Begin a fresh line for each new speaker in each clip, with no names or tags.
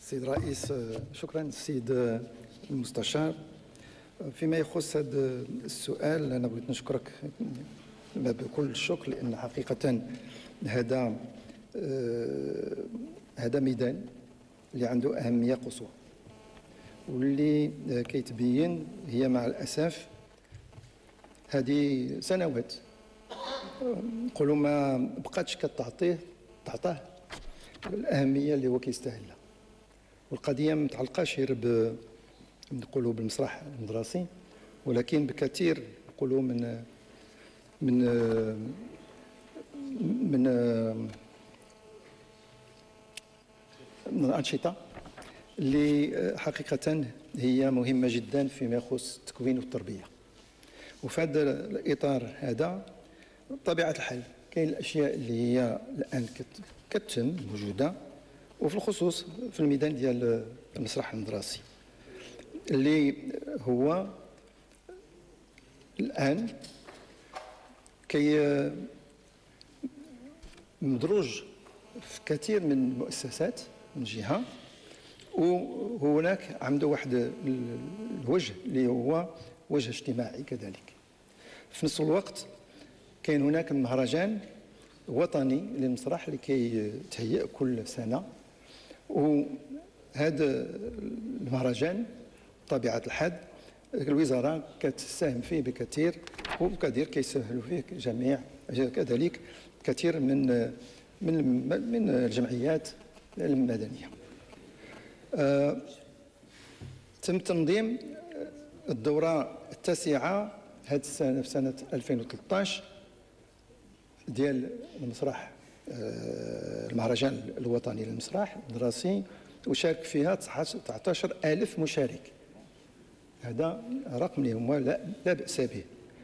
السيد الرئيس، شكرا السيد المستشار. فيما يخص هذا السؤال أنا بغيت نشكرك بكل الشكر، لأن حقيقة هذا ميدان اللي عنده أهمية قصوى، واللي كيتبين هي مع الأسف هذه سنوات نقولوا ما بقاتش كتعطاه الأهمية اللي هو كيستاهلها. والقضية ما متعلقاش غير نقولوا بالمسرح المدرسي، ولكن بكثير نقولوا من من من من الأنشطة اللي حقيقة هي مهمة جدا فيما يخص التكوين والتربية. وفي هذا الإطار هذا بطبيعة الحال كاين الأشياء اللي هي الآن كتتم موجودة، وفي الخصوص في الميدان ديال المسرح المدرسي اللي هو الآن كي مدروج في كثير من المؤسسات من جهة، وهناك عنده واحد الوجه اللي هو وجه اجتماعي كذلك. في نفس الوقت كاين هناك مهرجان وطني للمسرح اللي كيتهيأ كل سنة، وهذا المهرجان بطبيعة الحال الوزارة كتساهم فيه بكثير، وكثير كيسهلوا فيه جميع كذلك كثير من الجمعيات المدنية. تم تنظيم الدورة التاسعة هذه السنة في سنة 2013 ديال المسرح المهرجان الوطني للمسرح المدرسي، وشارك فيها 19,000 مشارك. هذا رقم اللي هو لا بأس به.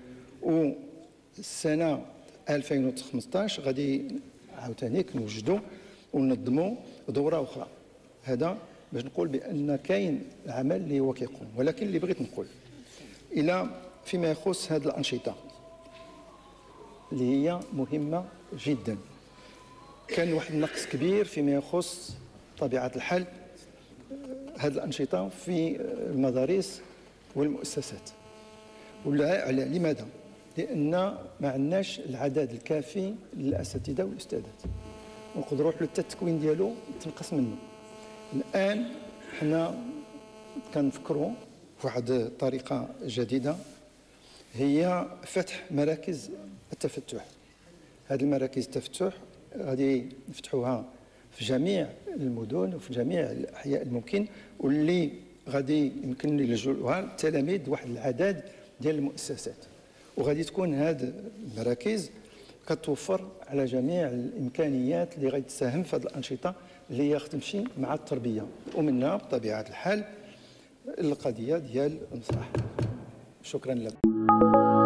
والسنة 2015 غادي عاوتاني نوجدوا وننظموا دورة أخرى. هذا باش نقول بأن كاين عمل اللي هو كيقوم، ولكن اللي بغيت نقول إلى فيما يخص هذه الأنشطة اللي هي مهمة جدا، كان واحد النقص كبير فيما يخص طبيعة الحال هذه الأنشطة في المدارس والمؤسسات. لماذا؟ لأن ما عندناش العدد الكافي للأساتذة والأستاذات، ونقدروا حتى التكوين ديالو تنقص منه. الآن حنا كنفكروا في واحد الطريقة جديدة، هي فتح مراكز التفتح. هذه المراكز التفتح غادي نفتحوها في جميع المدن وفي جميع الأحياء الممكن، واللي غادي يمكن يلجؤوها التلاميذ واحد العدد ديال المؤسسات، وغادي تكون هذه المراكز كتوفر على جميع الإمكانيات اللي غادي تساهم في هذه الأنشطة اللي هي تمشي مع التربية، ومنها بطبيعة الحال القضية ديال المسرح. شكرا لكم.